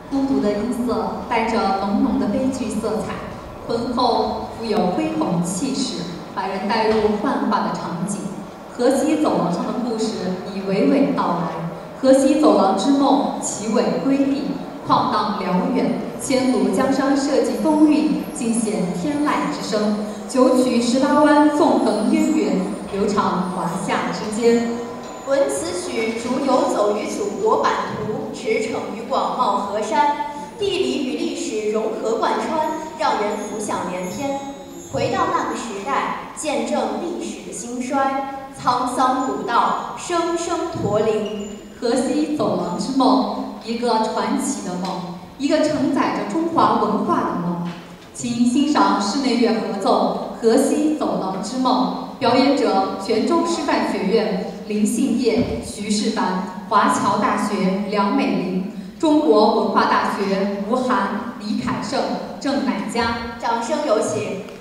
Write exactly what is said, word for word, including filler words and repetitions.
孤独的音色带着浓浓的悲剧色彩，浑厚富有恢宏气势，把人带入幻化的场景。河西走廊上的故事已娓娓道来，河西走廊之梦奇伟瑰丽，旷荡辽远，千古江山社稷风韵，尽显天籁之声。九曲十八弯，纵横渊源，流长华夏之间。 闻此曲，如游走于祖国版图，驰骋于广袤河山，地理与历史融合贯穿，让人浮想联翩。回到那个时代，见证历史的兴衰，沧桑古道，生生驼铃。 河西走廊之梦，一个传奇的梦，一个承载着中华文化的梦。请欣赏室内乐合奏《河西走廊之梦》，表演者泉州师范学院林信业、徐世凡，华侨大学梁美玲，中国文化大学吴涵、李凯胜、郑乃佳。 掌声有请。